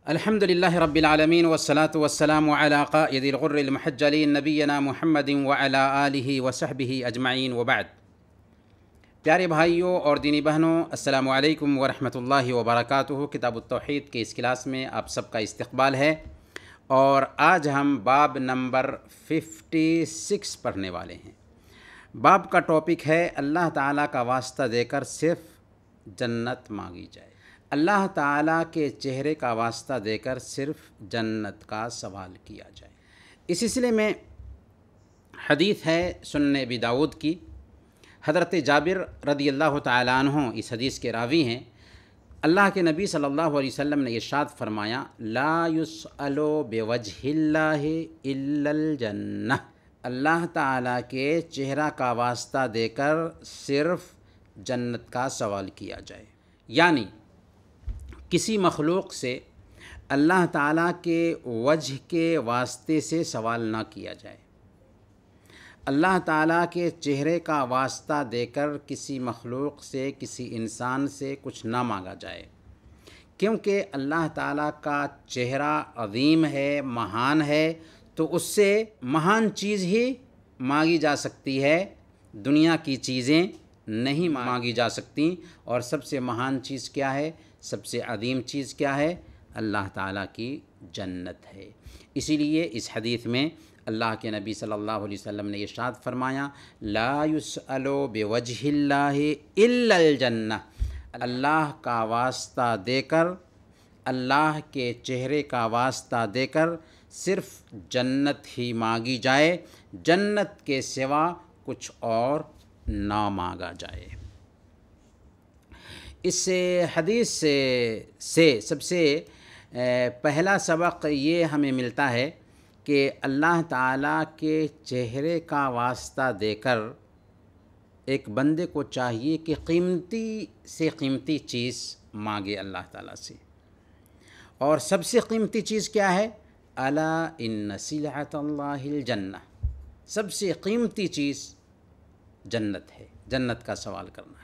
الحمد لله رب العالمين والصلاة والسلام على قائد الغر المحجلين نبينا محمد وعلى آله وصحبه اجمعین وبعد۔ پیارے بھائیوں اور دینی بہنوں، السلام علیکم ورحمۃ اللہ وبرکاتہ۔ کتاب التوحید کے اس کلاس میں آپ سب کا استقبال ہے، اور آج ہم باب نمبر 56 پڑھنے والے ہیں۔ باب کا ٹاپک ہے اللہ تعالیٰ کا واسطہ دے کر صرف جنت مانگی جائے۔ اللہ تعالیٰ کے چہرے کا واسطہ دے کر صرف جنت کا سوال کیا جائے۔ اس سلسلے میں حدیث ہے سنن ابی داؤد کی، حضرت جابر رضی اللہ تعالیٰ عنہ اس حدیث کے راوی ہیں۔ اللہ کے نبی صلی اللہ علیہ وسلم نے ارشاد فرمایا، لا یسأل بوجہ اللہ الا الجنہ۔ اللہ تعالیٰ کے چہرہ کا واسطہ دے کر صرف جنت کا سوال کیا جائے، یعنی کسی مخلوق سے اللہ تعالیٰ کے وجہ کے واسطے سے سوال نہ کیا جائے۔ اللہ تعالیٰ کے چہرے کا واسطہ دے کر کسی مخلوق سے، کسی انسان سے کچھ نہ مانگا جائے، کیونکہ اللہ تعالیٰ کا چہرہ عظیم ہے، مہان ہے، تو اس سے مہان چیز ہی مانگی جا سکتی ہے، دنیا کی چیزیں نہیں مانگی جا سکتی۔ اور سب سے مہان چیز کیا ہے، سب سے عظیم چیز کیا ہے؟ اللہ تعالیٰ کی جنت ہے۔ اسی لیے اس حدیث میں اللہ کے نبی صلی اللہ علیہ وسلم نے ارشاد فرمایا، لا یسأل بوجہ اللہ الا الجنہ۔ اللہ کا واسطہ دے کر، اللہ کے چہرے کا واسطہ دے کر صرف جنت ہی مانگی جائے، جنت کے سوا کچھ اور نہ مانگا جائے۔ اس حدیث سے سب سے پہلا سبق یہ ہمیں ملتا ہے کہ اللہ تعالیٰ کے چہرے کا واسطہ دے کر ایک بندے کو چاہیے کہ قیمتی سے قیمتی چیز مانگے اللہ تعالیٰ سے۔ اور سب سے قیمتی چیز کیا ہے؟ الا ان سلعۃ اللہ الجنہ۔ سب سے قیمتی چیز جنت ہے، جنت کا سوال کرنا ہے۔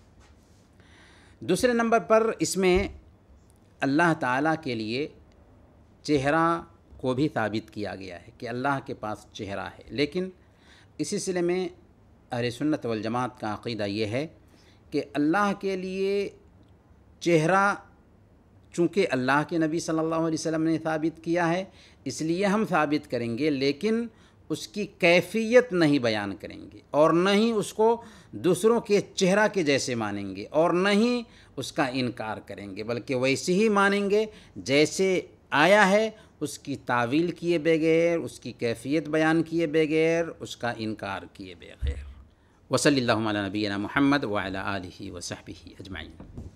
دوسرے نمبر پر اس میں اللہ تعالیٰ کے لیے چہرہ کو بھی ثابت کیا گیا ہے کہ اللہ کے پاس چہرہ ہے، لیکن اس سلسلے میں اہل سنت والجماعت کا عقیدہ یہ ہے کہ اللہ کے لیے چہرہ، چونکہ اللہ کے نبی صلی اللہ علیہ وسلم نے ثابت کیا ہے، اس لیے ہم ثابت کریں گے، لیکن اس کی کیفیت نہیں بیان کریں گے، اور نہ ہی اس کو دوسروں کے چہرہ کے جیسے مانیں گے، اور نہ ہی اس کا انکار کریں گے، بلکہ ویسے ہی مانیں گے جیسے آیا ہے، اس کی تعویل کیے بغیر، اس کی کیفیت بیان کیے بغیر، اس کا انکار کیے بغیر۔ وصلی اللہ علی نبینا محمد وعلی آلہ وصحبہ اجمعین۔